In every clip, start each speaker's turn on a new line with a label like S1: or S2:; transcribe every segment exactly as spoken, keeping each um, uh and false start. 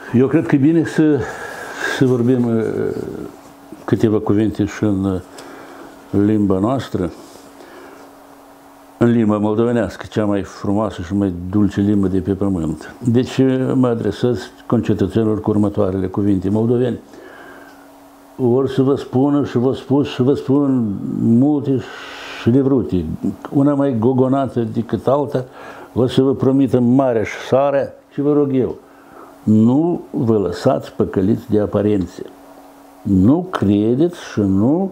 S1: Eu cred că e bine să, să vorbim câteva cuvinte și în limba noastră, în limba moldovenească, cea mai frumoasă și mai dulce limbă de pe pământ. Deci mă adresez concetățenilor cu următoarele cuvinte. Moldoveni, ori să vă spună și vă spun și vă spun multe și de vrute, una mai gogonată decât alta, o să vă promită marea și sarea și vă rog eu, nu vă lăsați păcăliți de aparențe. Nu credeți și nu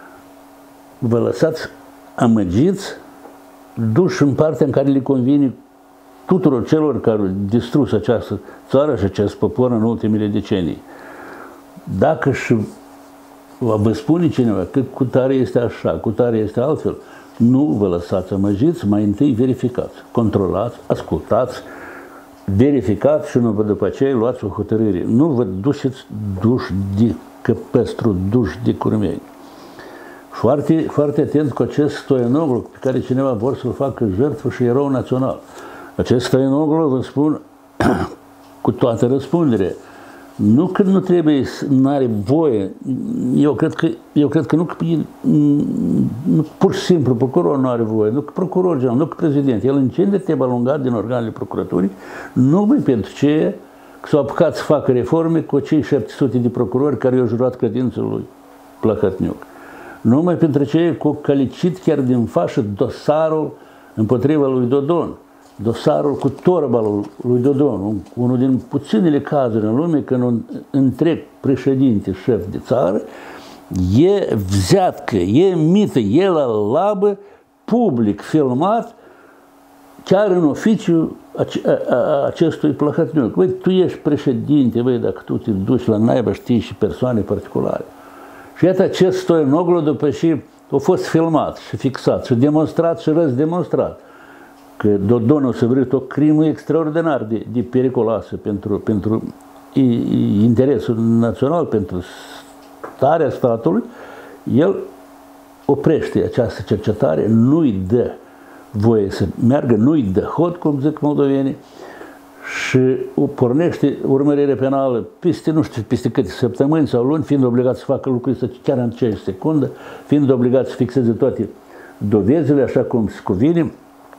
S1: vă lăsați amăgiți, duși în partea în care le convine tuturor celor care au distrus această țară și acest popor în ultimele decenii. Dacă și vă spune cineva că cu tare este așa, cu tare este altfel, nu vă lăsați amăgiți, mai întâi verificați, controlați, ascultați, verificați și nu după aceea luați o hotărâre. Nu vă duceți duși de căpestru, duși de curmei. Foarte, foarte atent cu acest Stoianoglu pe care cineva vor să-l facă jertfă și erou național. Acest Stoianoglu, vă spun, cu toată răspunderea, nu că nu trebuie, nu are voie, eu cred că, eu cred că nu, nu pur și simplu procurorul nu are voie, nu că procurorul general, nu că prezident, el încinde te balungat din organele procuraturii, numai pentru ce s-au apucat să facă reforme cu cei șapte sute de procurori care i-au jurat credință lui Plahotniuc. Numai pentru ce cu calicit chiar din fașă dosarul împotriva lui Dodon. Dosarul cu torba lui Dodon, unul din puținele cazuri în lume când un întreg președinte, șef de țară, e vzeatcă, e mită, e la labă, public filmat, chiar în oficiu acestui Plahotniuc. Băi, tu ești președinte, băi, dacă tu te duci la naiba, știi și persoane particulare. Și iată acest Stoianoglu, după ce a fost filmat și fixat și demonstrat și răzdemonstrat că Dodon a săvârșit o crimă extraordinar de, de periculoasă pentru, pentru interesul național, pentru starea statului, el oprește această cercetare, nu-i dă voie să meargă, nu-i dă hod, cum zic moldovenii, și pornește urmărire penală peste, nu știu, peste câte săptămâni sau luni, fiind obligat să facă lucrurile ăsta chiar în aceeași secundă, fiind obligat să fixeze toate dovezile așa cum se cuvine,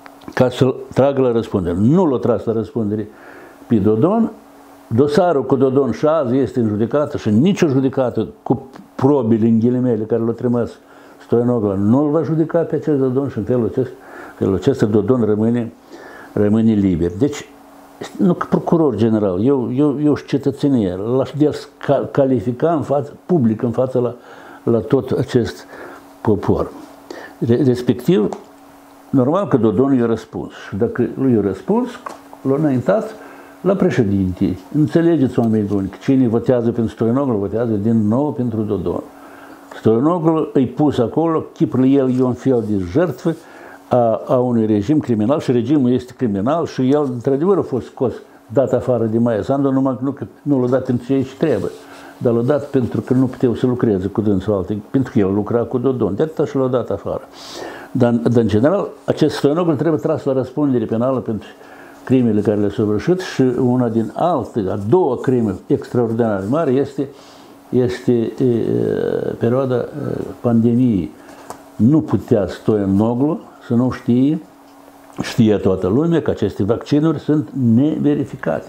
S1: ca să-l tragă la răspundere. Nu l-a tras la răspundere pe Dodon. Dosarul cu Dodon și azi este în judecată și nicio judecată cu probele în ghilimele care l-a trimis Stoianoglu nu-l va judeca pe acest Dodon și în felul acesta, felul acesta Dodon rămâne, rămâne liber. Deci, nu că procuror general, eu, eu, eu și cetățenie, l-aș de califica în față, public în față la, la tot acest popor. Respectiv, normal că Dodon i-a răspuns. Și dacă lui i-a răspuns, l-a înaintat la președinte. Înțelegeți, oameni buni, că cine votează pentru Stoianoglu, votează din nou pentru Dodon. Stoianoglu îi pus acolo, chipul el e un fel de jertfă a, a unui regim criminal și regimul este criminal și el, într-adevăr, a fost scos, dat afară de Maia Sandu, numai că nu, nu l-a dat pentru ce aici trebuie. Dar l-a dat pentru că nu puteau să lucreze cu dânsul alte, pentru că el lucra cu Dodon. De atâta și l-a dat afară. Dar, dar, în general, acest Stoianoglu trebuie tras la răspundere penală pentru crimele care le-a săvârșit și una din alte, a doua crime extraordinar mare este, este e, perioada e, pandemiei. Nu putea Stoianoglu să nu știe, știe toată lumea că aceste vaccinuri sunt neverificate.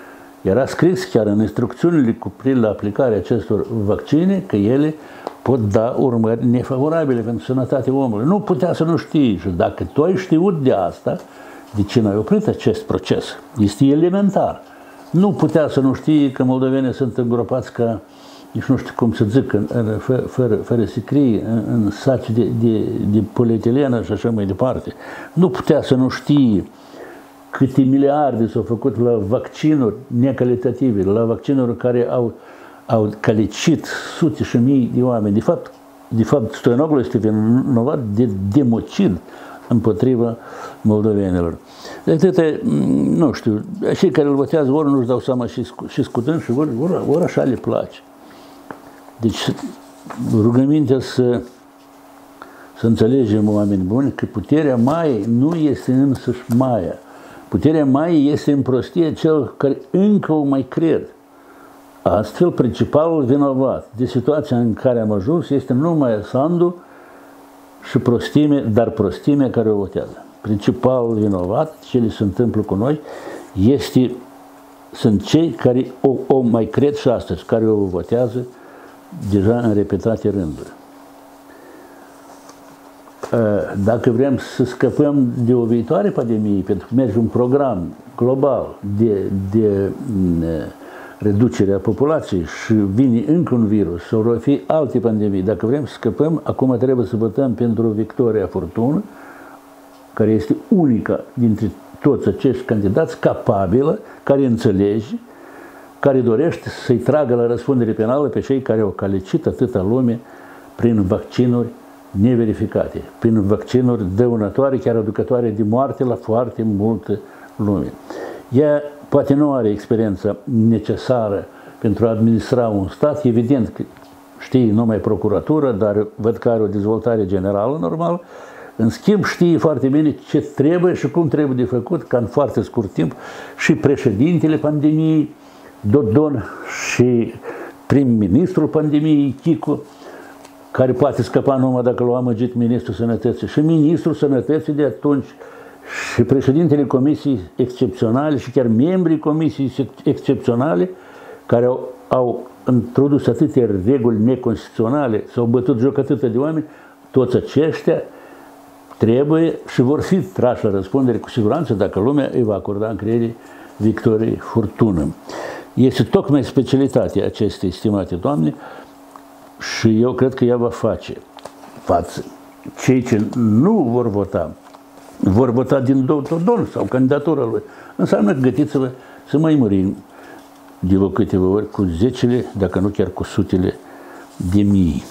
S1: Era scris chiar în instrucțiunile cu privire la aplicarea acestor vaccine că ele pot da urmări nefavorabile pentru sănătatea omului. Nu putea să nu știi. Și dacă tu ai știut de asta, de ce n-ai oprit acest proces? Este elementar. Nu putea să nu știi că moldovenii sunt îngropați ca, nici nu știu cum să zic, în, în, fără, fără, fără sicrie, în, în saci de, de, de polietilenă și așa mai departe. Nu putea să nu știi câte miliarde s-au făcut la vaccinuri necalitative, la vaccinuri care au, au calicit sute și mii de oameni. De fapt, de fapt Stoianoglu este vinovat de democid împotriva moldovenilor. De atâta, nu știu, cei care îl votează ori nu-și dau seama și, și scutând și ori, ori, ori așa le place. Deci rugămintea să, să înțelegem, oameni buni, că puterea Maiei nu este însăși Maia. Puterea Maiei este în prostie cel care încă o mai cred. Astfel, principalul vinovat de situația în care am ajuns este numai Sandu și prostime, dar prostimea care o votează. Principalul vinovat, ce li se întâmplă cu noi, este, sunt cei care o, o mai cred și astăzi, care o votează deja în repetate rânduri. Dacă vrem să scăpăm de o viitoare pandemie, pentru că merge un program global de, de reducere a populației și vine încă un virus sau vor fi alte pandemii, dacă vrem să scăpăm, acum trebuie să votăm pentru Victoria Fortună, care este unica dintre toți acești candidați capabilă, care înțelege, care dorește să-i tragă la răspundere penală pe cei care au calicit atâta lume prin vaccinuri neverificate, prin vaccinuri dăunătoare, chiar aducătoare de moarte la foarte multă lume. Ea poate nu are experiența necesară pentru a administra un stat, evident că știe numai procuratură, dar văd că are o dezvoltare generală normal. În schimb, știe foarte bine ce trebuie și cum trebuie de făcut, ca în foarte scurt timp și președintele pandemiei, Dodon, și prim-ministrul pandemiei, Chicu, care poate scăpa numai dacă l-a amăgit ministrul sănătății, și ministrul sănătății de atunci, și președintele comisiei excepționale și chiar membrii comisiei excepționale, care au, au introdus atâtea reguli neconstituționale, s-au bătut joc atâtea de oameni, toți aceștia trebuie și vor fi trași la răspundere cu siguranță dacă lumea îi va acorda încredere Victoriei Fortună. Este tocmai specialitatea acestei, estimate doamne, și eu cred că ea va face față. Cei ce nu vor vota, vor vota din Dodon sau candidatura lui. Înseamnă că gătiți-vă să mai murim de vă câteva ori cu zecile, dacă nu chiar cu sutele de mii.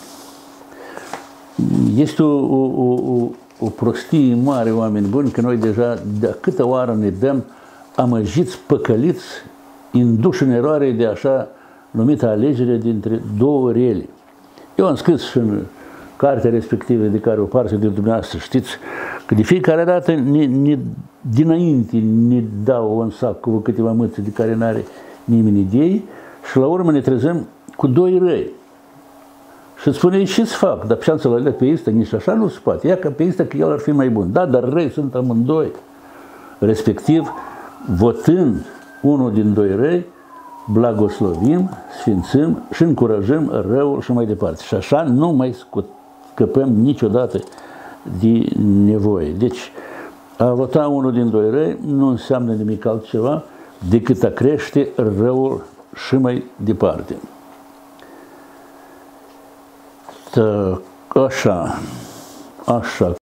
S1: Este o, o, o, o prostie mare, oameni buni, că noi deja de câtă oară ne dăm amăjiți, păcăliți, induși în eroare de așa numită alegere dintre două rele. Eu am scris și în cartea respectivă de care o parte de dumneavoastră știți că de fiecare dată ne, ne, dinainte ne dau un sac cu câteva mâțe de care n-are nimeni idei și la urmă ne trezăm cu doi răi. Și spune, ce-ți fac? Dar șansa la alea pe ăsta, nici așa nu se poate. Ia ca pe ăsta că el ar fi mai bun. Da, dar răi sunt amândoi. Respectiv, votând unul din doi răi, blagoslovim, sfințim și încurajăm răul și mai departe. Și așa nu mai scăpăm niciodată de nevoie. Deci, a vota unul din doi răi nu înseamnă nimic altceva decât a crește răul și mai departe. Așa, așa.